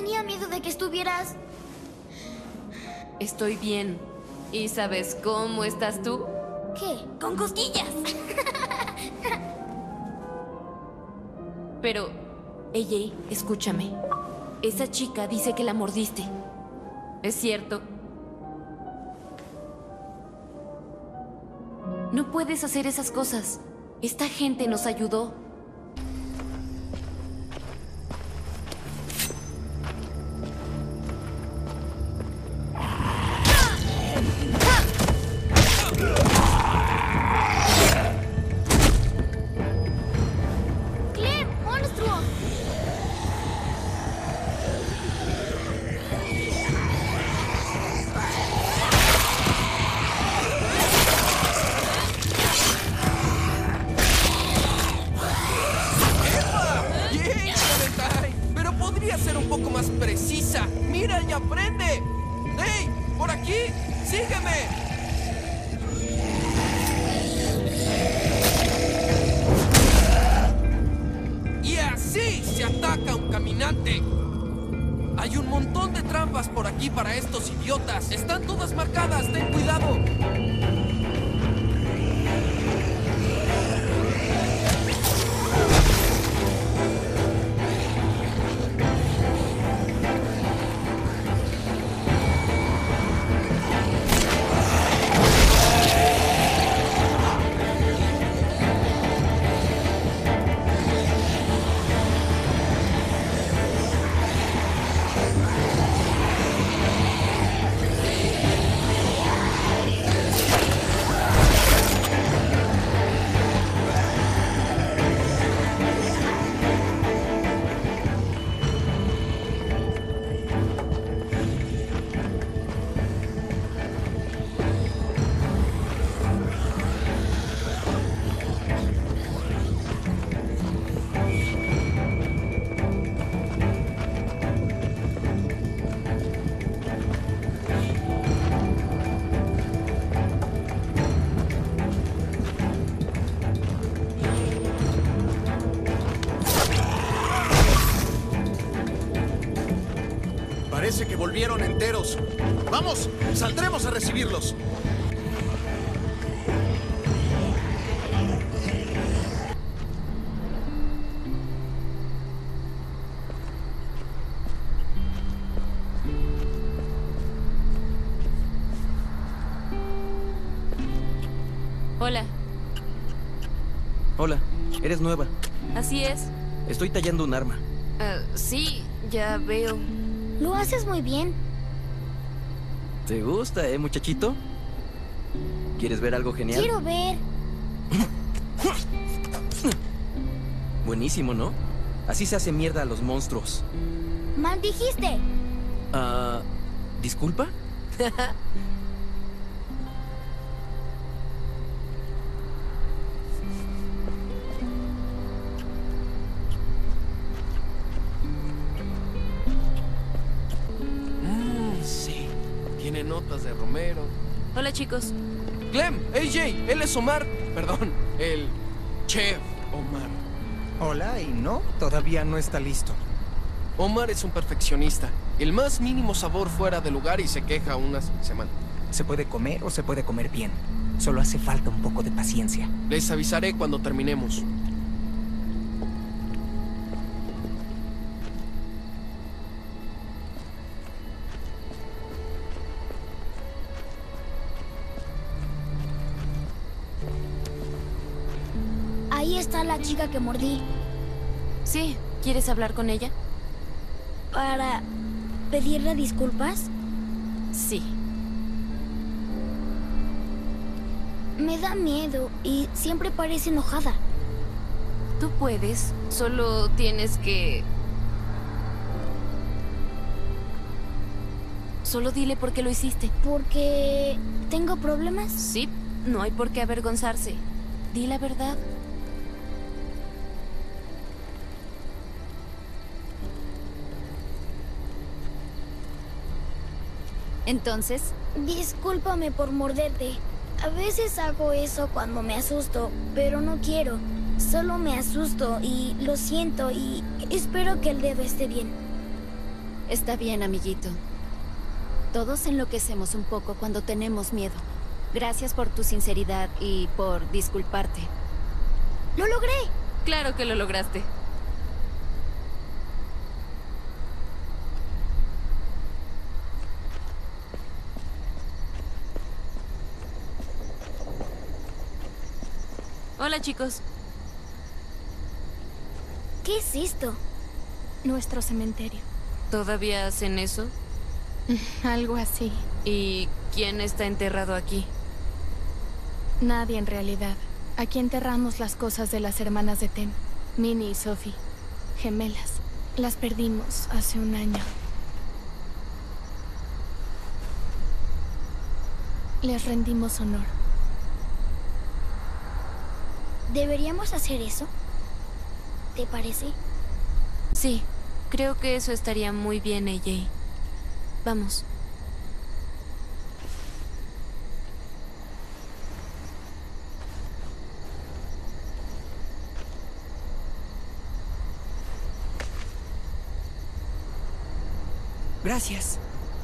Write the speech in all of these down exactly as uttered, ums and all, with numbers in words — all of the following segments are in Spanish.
tenía miedo de que estuvieras... Estoy bien. ¿Y sabes cómo estás tú? ¿Qué? ¿Con cosquillas? Pero, A J, escúchame. Esa chica dice que la mordiste. ¿Es cierto? No puedes hacer esas cosas. Esta gente nos ayudó. Hay un montón de trampas por aquí para estos idiotas. Están todas marcadas, ten cuidado. Parece que volvieron enteros. ¡Vamos! ¡Saldremos a recibirlos! Hola. Hola, eres nueva. Así es. Estoy tallando un arma. Uh, sí, ya veo. Lo haces muy bien. ¿Te gusta, eh, muchachito? ¿Quieres ver algo genial? Quiero ver. Buenísimo, ¿no? Así se hace mierda a los monstruos. Mal dijiste. Ah, ¿disculpa? Tiene notas de Romero. Hola, chicos. Clem, A J, él es Omar. Perdón, el chef Omar. Hola, y no, todavía no está listo. Omar es un perfeccionista. El más mínimo sabor fuera de lugar y se queja unas semanas. Se puede comer o se puede comer bien. Solo hace falta un poco de paciencia. Les avisaré cuando terminemos. Ahí está la chica que mordí. Sí, ¿quieres hablar con ella? ¿Para pedirle disculpas? Sí. Me da miedo y siempre parece enojada. Tú puedes, solo tienes que... Solo dile por qué lo hiciste. ¿Porque tengo problemas? Sí, no hay por qué avergonzarse. Di la verdad. Entonces, discúlpame por morderte. A veces hago eso cuando me asusto, pero no quiero. Solo me asusto y lo siento y espero que el dedo esté bien. Está bien, amiguito. Todos enloquecemos un poco cuando tenemos miedo. Gracias por tu sinceridad y por disculparte. ¡Lo logré! Claro que lo lograste. Hola, chicos. ¿Qué es esto? Nuestro cementerio. ¿Todavía hacen eso? Algo así. ¿Y quién está enterrado aquí? Nadie en realidad. Aquí enterramos las cosas de las hermanas de Tem. Minnie y Sophie. Gemelas. Las perdimos hace un año. Les rendimos honor. ¿Deberíamos hacer eso? ¿Te parece? Sí, creo que eso estaría muy bien, A J. Vamos. Gracias.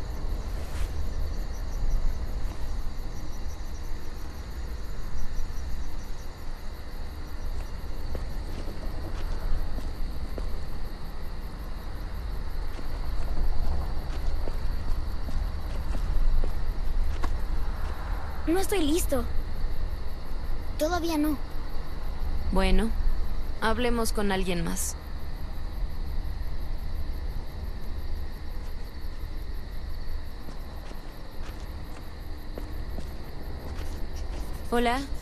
No estoy listo. Todavía no. Bueno, hablemos con alguien más. Hola.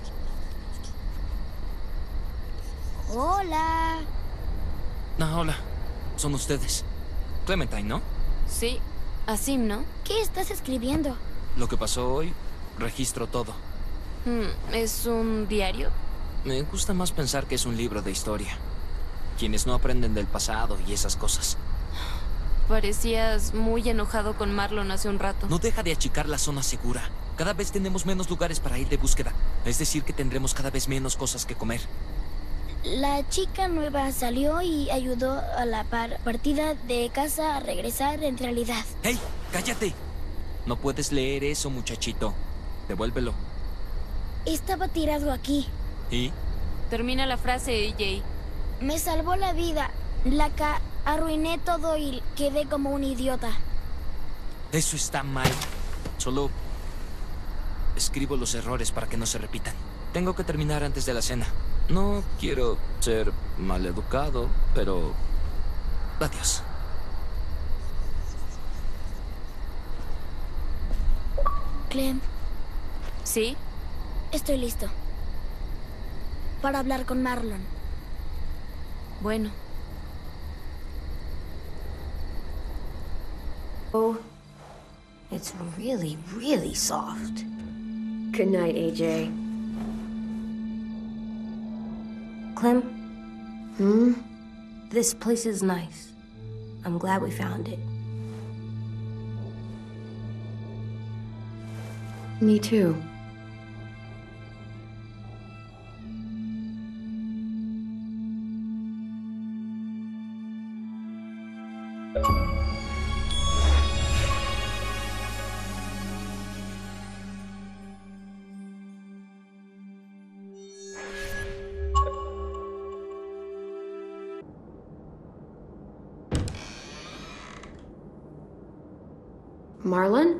Hola. No, hola. Son ustedes. Clementine, ¿no? Sí, Asim, ¿no? ¿Qué estás escribiendo? Lo que pasó hoy, registro todo. Hmm, ¿es un diario? Me gusta más pensar que es un libro de historia. Quienes no aprenden del pasado y esas cosas. Parecías muy enojado con Marlon hace un rato. No deja de achicar la zona segura. Cada vez tenemos menos lugares para ir de búsqueda. Es decir, que tendremos cada vez menos cosas que comer. La chica nueva salió y ayudó a la par partida de casa a regresar en realidad. ¡Hey! ¡Cállate! No puedes leer eso, muchachito. Devuélvelo. Estaba tirado aquí. ¿Y? Termina la frase, A J. Me salvó la vida. La ca... Arruiné todo y quedé como un idiota. Eso está mal. Solo escribo los errores para que no se repitan. Tengo que terminar antes de la cena. No quiero ser maleducado, pero... Adiós. Clem, ¿Sí? estoy listo. Para hablar con Marlon. Bueno. Oh, it's really, really soft. Good night, A J. Clem, Hmm? this place is nice. I'm glad we found it. Me too. Marlon?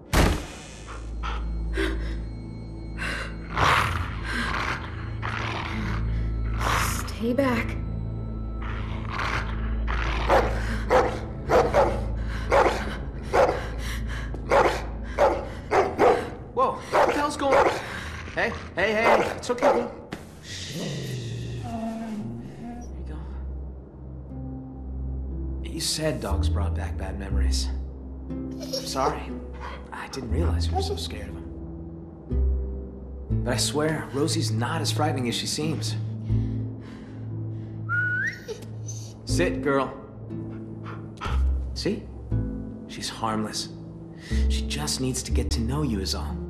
Stay back. Whoa, what the hell's going on? Hey, hey, hey, it's okay, bro. There you go. You said dogs brought back bad memories. I'm sorry. I didn't realize you were so scared of them. But I swear, Rosie's not as frightening as she seems. Sit, girl. See? She's harmless. She just needs to get to know you is all.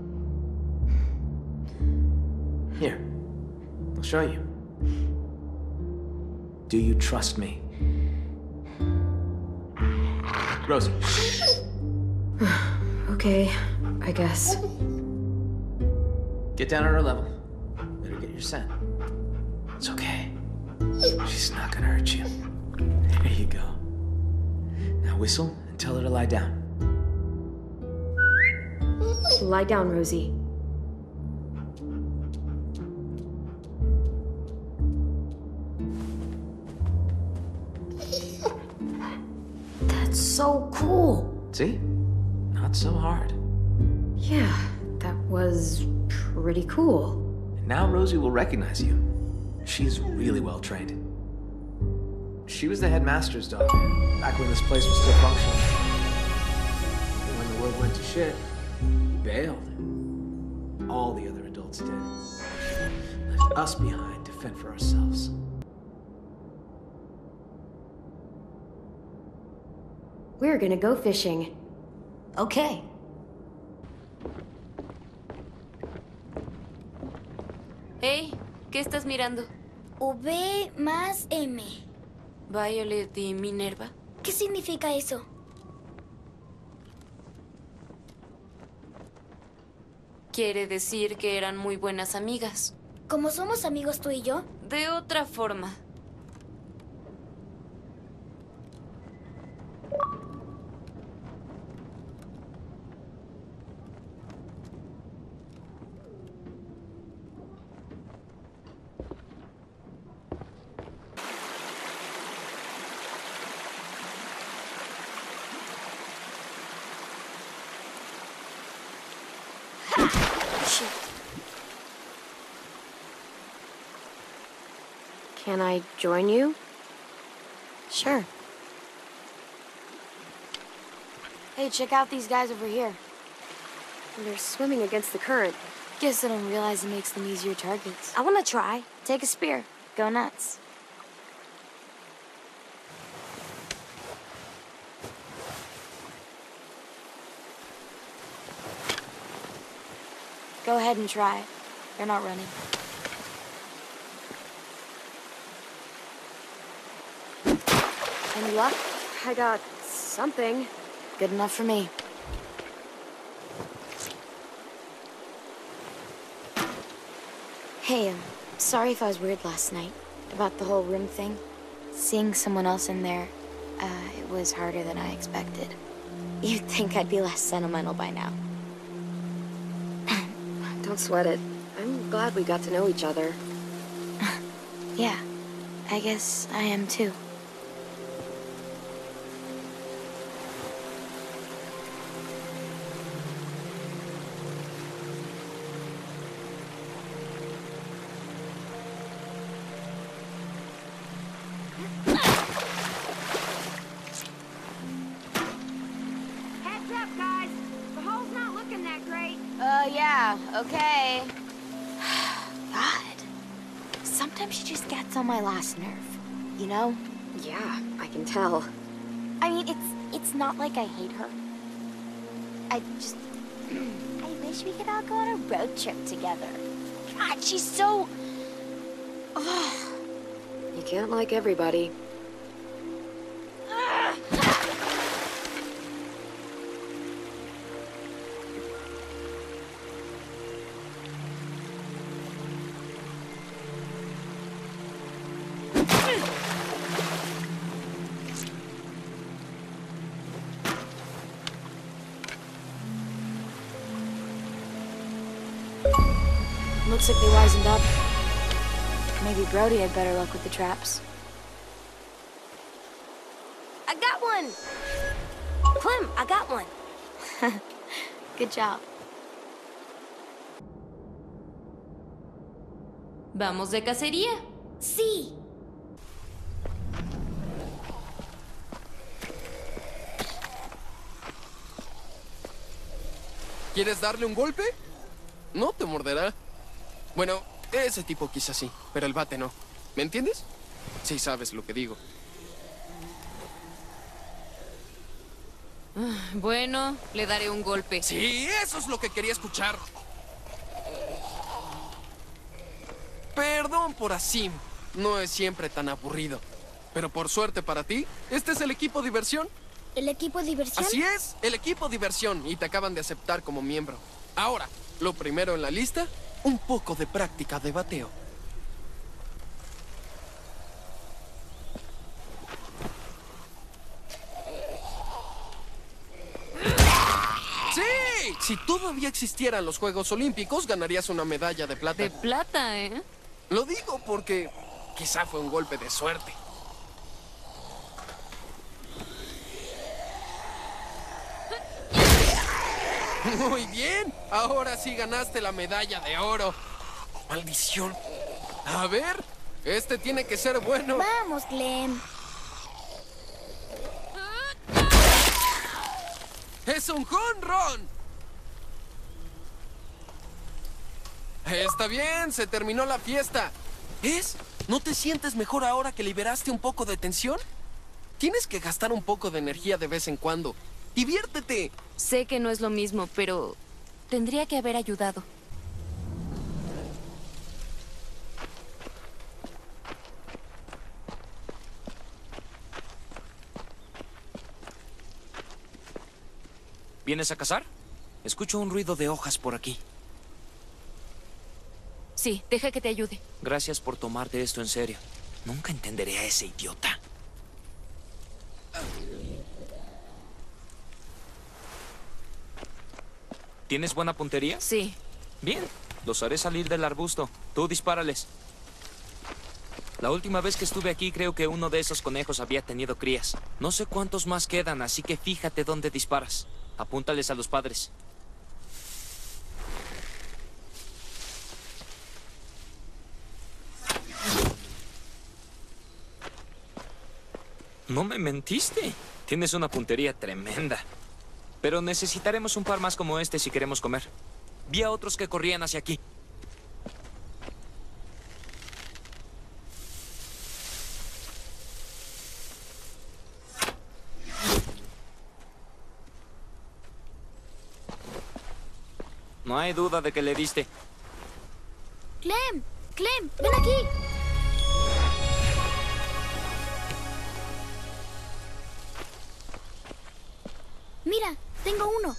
Here, I'll show you. Do you trust me? Rosie. Okay, I guess. Get down on her level. Better get your scent. It's okay. She's not gonna hurt you. There you go. Now whistle and tell her to lie down. Lie down, Rosie. That's so cool. See? Not so hard. Yeah, that was pretty cool. And now Rosie will recognize you. She's really well trained. She was the headmaster's dog, back when this place was still functional. And when the world went to shit, he bailed. All the other adults did. Left us behind to fend for ourselves. We're gonna go fishing. Okay. Hey, ¿qué estás mirando? V más M. Violet y Minerva. ¿Qué significa eso? Quiere decir que eran muy buenas amigas. ¿Cómo somos amigos tú y yo? De otra forma. Can I join you? Sure. Hey, check out these guys over here. They're swimming against the current. Guess I don't realize it makes them easier targets. I wanna try. Take a spear. Go nuts. Go ahead and try. They're not running. Any luck? I got something. Good enough for me. Hey, I'm sorry if I was weird last night about the whole room thing. Seeing someone else in there, uh, it was harder than I expected. You'd think I'd be less sentimental by now. Don't sweat it. I'm glad we got to know each other. Yeah, I guess I am too. Heads up, guys. The hole's not looking that great. Uh, yeah, okay. God. Sometimes she just gets on my last nerve, you know? Yeah, I can tell. I mean, it's it's not like I hate her. I just... I wish we could all go on a road trip together. God, she's so... Ugh. You can't like everybody. Looks like they wisened up. Maybe Brody had better luck with the traps. I got one! Clem, I got one. Good job. ¿Vamos de cacería? Sí. ¿Quieres darle un golpe? No te morderá. Bueno, ese tipo quizás sí, pero el bate no. ¿Me entiendes? Sí sabes lo que digo. Bueno, le daré un golpe. Sí, eso es lo que quería escuchar. Perdón por así. No es siempre tan aburrido. Pero por suerte para ti, ¿este es el equipo diversión? ¿El equipo diversión? Así es, el equipo diversión, y te acaban de aceptar como miembro. Ahora, lo primero en la lista, un poco de práctica de bateo. ¡Sí! Si todavía existieran los Juegos Olímpicos, ganarías una medalla de plata. De plata, ¿eh? Lo digo porque quizá fue un golpe de suerte. Muy bien, ahora sí ganaste la medalla de oro. Maldición. A ver, este tiene que ser bueno. Vamos, Clem. ¡Es un home run! Está bien, se terminó la fiesta. ¿Es? ¿No te sientes mejor ahora que liberaste un poco de tensión? Tienes que gastar un poco de energía de vez en cuando. ¡Diviértete! Sé que no es lo mismo, pero tendría que haber ayudado. ¿Vienes a cazar? Escucho un ruido de hojas por aquí. Sí, deja que te ayude. Gracias por tomarte esto en serio. Nunca entenderé a ese idiota. ¿Tienes buena puntería? Sí. Bien, los haré salir del arbusto. Tú dispárales. La última vez que estuve aquí creo que uno de esos conejos había tenido crías. No sé cuántos más quedan, así que fíjate dónde disparas. Apúntales a los padres. No me mentiste. Tienes una puntería tremenda. Pero necesitaremos un par más como este si queremos comer. Vi a otros que corrían hacia aquí. No hay duda de que le diste. Clem, Clem, ven aquí. Mira, tengo uno.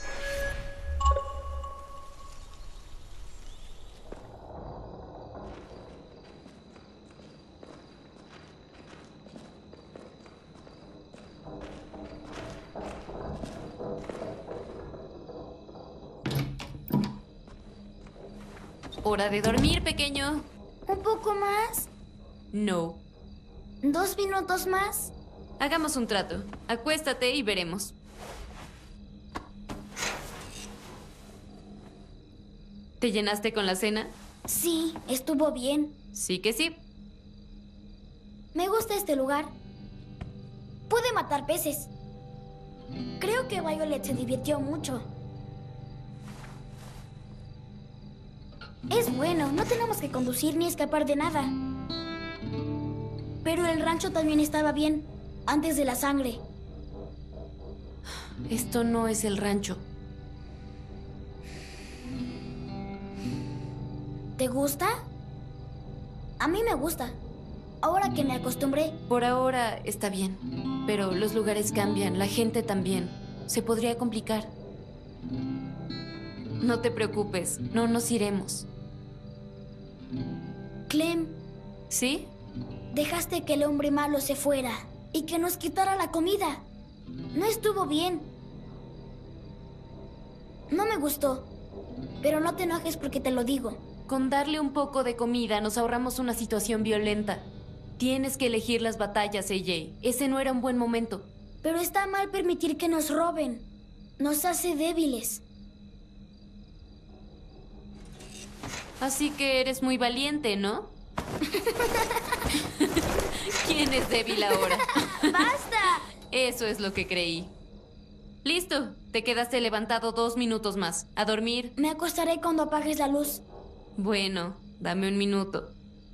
Hora de dormir, pequeño. ¿Un poco más? No. ¿Dos minutos más? Hagamos un trato. Acuéstate y veremos. ¿Te llenaste con la cena? Sí, estuvo bien. Sí que sí. Me gusta este lugar. Pude matar peces. Creo que Violet se divirtió mucho. Es bueno, no tenemos que conducir ni escapar de nada. Pero el rancho también estaba bien, antes de la sangre. Esto no es el rancho. ¿Te gusta? A mí me gusta. Ahora que me acostumbré. Por ahora está bien. Pero los lugares cambian, la gente también. Se podría complicar. No te preocupes, no nos iremos. Clem. ¿Sí? Dejaste que el hombre malo se fuera y que nos quitara la comida. No estuvo bien. No me gustó. Pero no te enojes porque te lo digo. Con darle un poco de comida nos ahorramos una situación violenta. Tienes que elegir las batallas, A J. Ese no era un buen momento. Pero está mal permitir que nos roben. Nos hace débiles. Así que eres muy valiente, ¿no? ¿Quién es débil ahora? ¡Basta! Eso es lo que creí. Listo, te quedaste levantado dos minutos más. A dormir. Me acostaré cuando apagues la luz. Bueno, dame un minuto.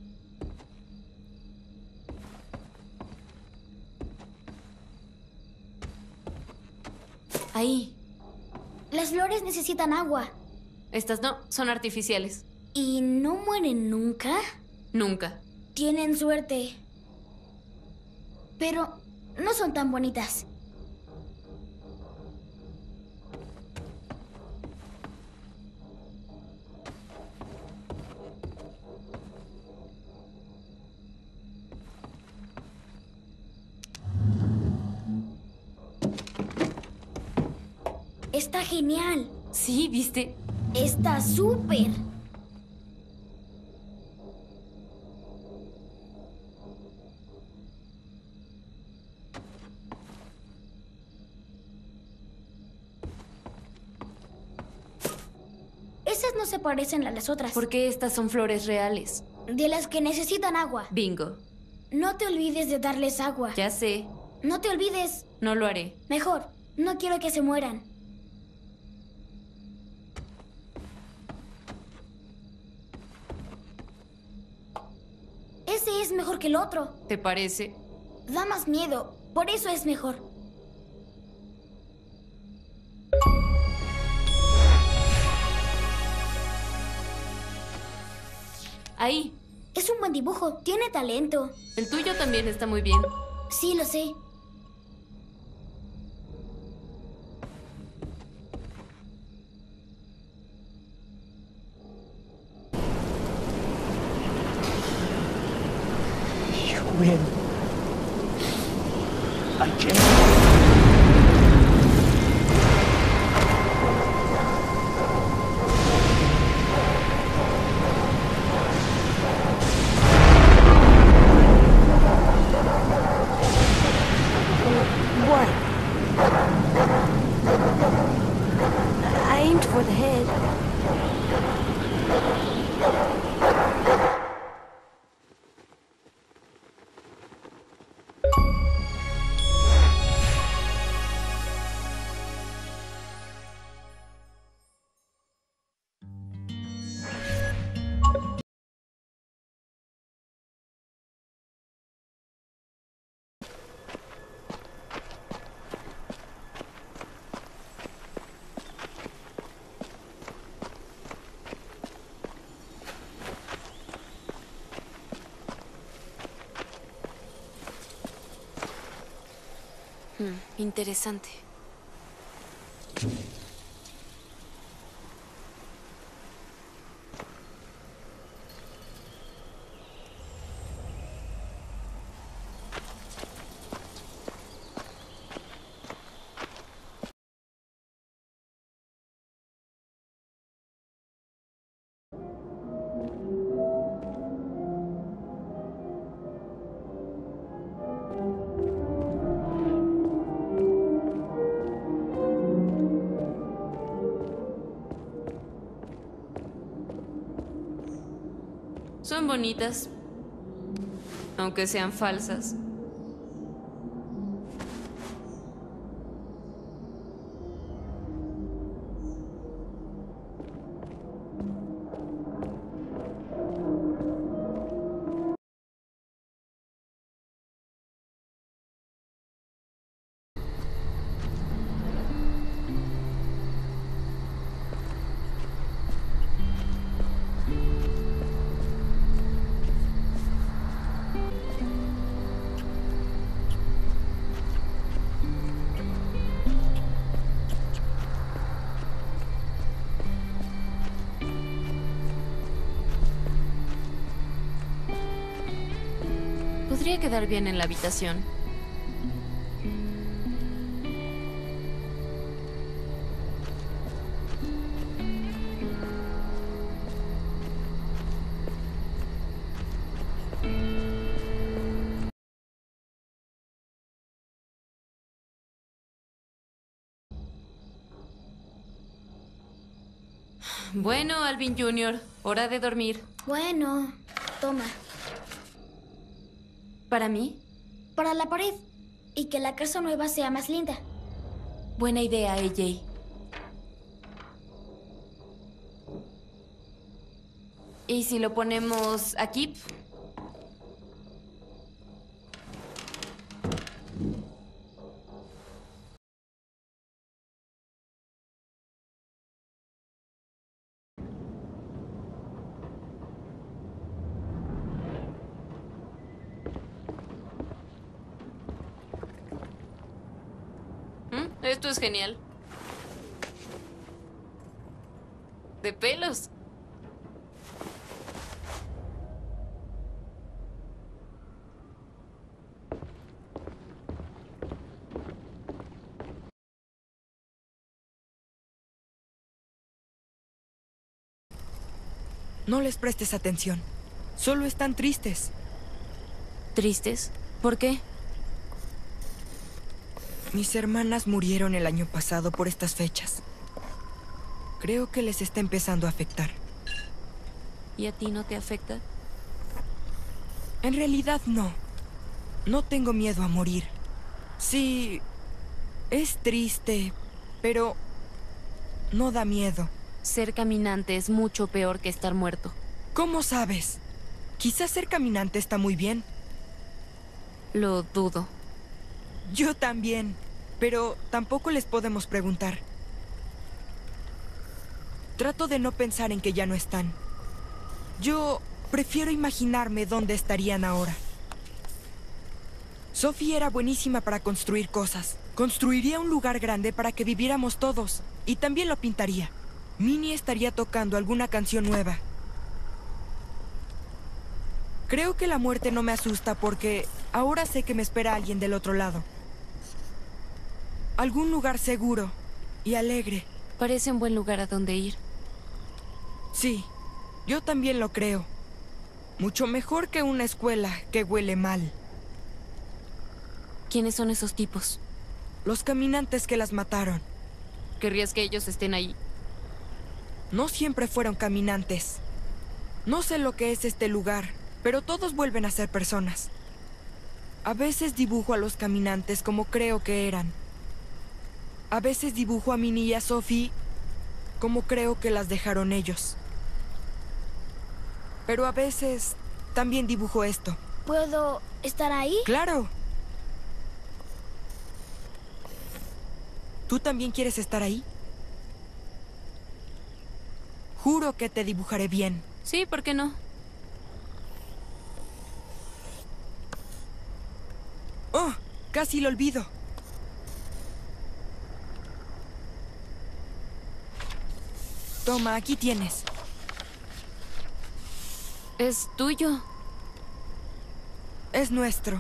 Ahí. Las flores necesitan agua. Estas no, son artificiales. ¿Y no mueren nunca? Nunca. Tienen suerte. Pero no son tan bonitas. Está genial. Sí, ¿viste? Está súper. Esas no se parecen a las otras. Porque estas son flores reales. De las que necesitan agua. Bingo. No te olvides de darles agua. Ya sé. No te olvides. No lo haré. Mejor, no quiero que se mueran. Ese es mejor que el otro. ¿Te parece? Da más miedo, por eso es mejor. Ahí. Es un buen dibujo, tiene talento. El tuyo también está muy bien. Sí, lo sé. You win. Again. What? I aimed for the head. Hmm, interesante. Son bonitas, aunque sean falsas. Podría quedar bien en la habitación. Bueno, Alvin junior, hora de dormir. Bueno, toma. ¿Para mí? Para la pared. Y que la casa nueva sea más linda. Buena idea, A J. ¿Y si lo ponemos aquí? Esto es genial. De pelos. No les prestes atención. Solo están tristes. ¿Tristes? ¿Por qué? Mis hermanas murieron el año pasado por estas fechas. Creo que les está empezando a afectar. ¿Y a ti no te afecta? En realidad no. No tengo miedo a morir. Sí, es triste, pero no da miedo. Ser caminante es mucho peor que estar muerto. ¿Cómo sabes? Quizás ser caminante está muy bien. Lo dudo. Yo también, pero tampoco les podemos preguntar. Trato de no pensar en que ya no están. Yo prefiero imaginarme dónde estarían ahora. Sophie era buenísima para construir cosas. Construiría un lugar grande para que viviéramos todos. Y también lo pintaría. Minnie estaría tocando alguna canción nueva. Creo que la muerte no me asusta porque ahora sé que me espera alguien del otro lado. Algún lugar seguro y alegre. Parece un buen lugar a donde ir. Sí, yo también lo creo. Mucho mejor que una escuela que huele mal. ¿Quiénes son esos tipos? Los caminantes que las mataron. ¿Querrías que ellos estén ahí? No siempre fueron caminantes. No sé lo que es este lugar, pero todos vuelven a ser personas. A veces dibujo a los caminantes como creo que eran. A veces dibujo a Minnie y a Sophie como creo que las dejaron ellos. Pero a veces también dibujo esto. ¿Puedo estar ahí? ¡Claro! ¿Tú también quieres estar ahí? Juro que te dibujaré bien. Sí, ¿por qué no? ¡Oh! Casi lo olvido. Toma, aquí tienes. Es tuyo. Es nuestro.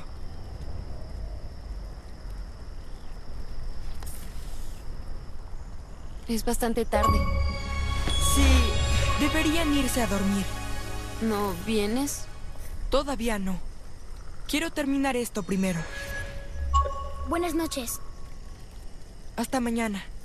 Es bastante tarde. Sí, deberían irse a dormir. ¿No vienes? Todavía no. Quiero terminar esto primero. Buenas noches. Hasta mañana.